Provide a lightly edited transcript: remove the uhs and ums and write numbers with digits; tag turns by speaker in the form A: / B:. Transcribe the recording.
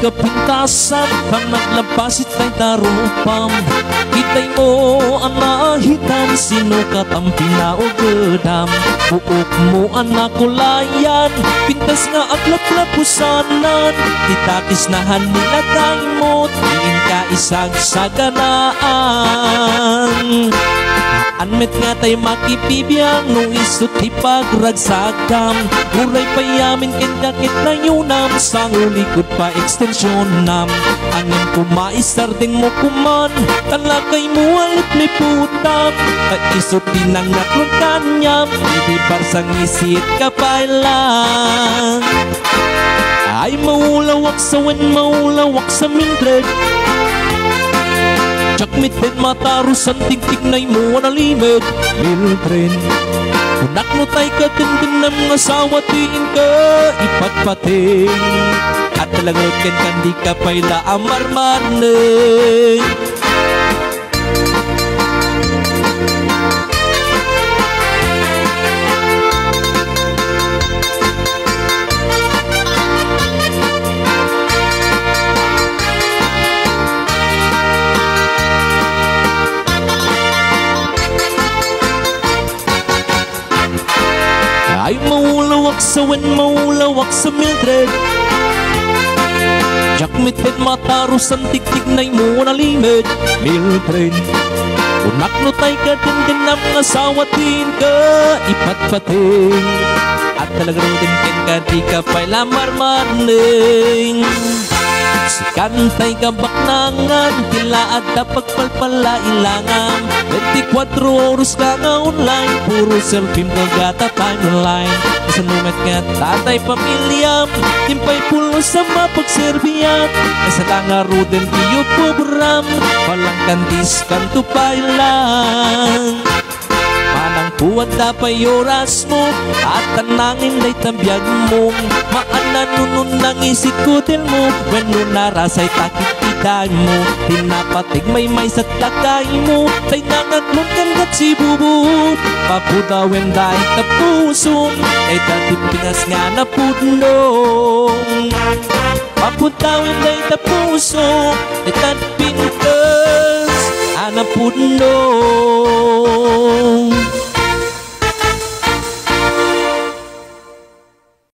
A: kapintasan pang naglabasit kay tarupam. Kitay mo ang nahitan sinukat ang pinaugedam. Buok mo ang nakulayan pintas nga aglaplapusanan. Titakis na hanilagay mo tiin ka isagsaganaan. Anmet nga tay makipibiyang no isot ipagragsagam. Uray payamin ken kakit na yunam sang ulikod pa ekstensyon nam. Angin kumaisarding mo kuman talagay mo alit ni putam. At isot pinangatlong kanyam hindi parsang isit kapailan. Ay maulawak sa wen maulawak sa Mildred. Jakmiten matarusan tigtignay mo nalimid Mildred. Kunak no tay katindin ng asawa tiin ka ipatpating. At talagot ken kandi ka payla amarmarne. Ay maulawak sa wen maulawak sa Mildred. Jakmiten matarusan tigtignay mo nalimid Mildred. Unak no tay ka din ng asawa tin ka ipatpating. At talagang din ken ka di ka payla marmarning. Si kantay ka baknangan tila at pagpalpala ilangan. 24 oras ka nga online puro selfie magata timeline. Sa numet nga tatay pamilyam timpay pulo sa mapagserbiyan. Sa langaro din tiyo program walang kantis kanto pailang. Manang puwad dapay oras mo at tanangin day tambiyag mo. Maananunon ng isip kutil mo when nun narasay takit itay mo. Tinapatig may sa takay mo tay nangatlong kangat si bubu. Papudawin day tapusong ay dati Pinas nga napudnong. Papudawin day tapusong ay dati Pinas napudnong.